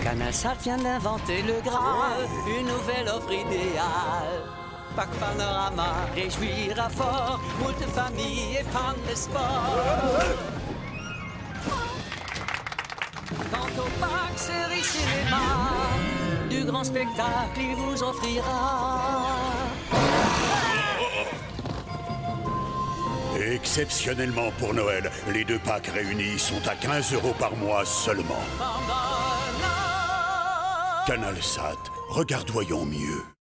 CanalSat vient d'inventer le Graal, une nouvelle offre idéale. Pack Panorama réjouira fort, moult familles et fans de sport. Quant au pack série cinéma, du grand spectacle il vous offrira. Exceptionnellement pour Noël, les 2 packs réunis sont à 15 € par mois seulement. CanalSat, regardoyons mieux.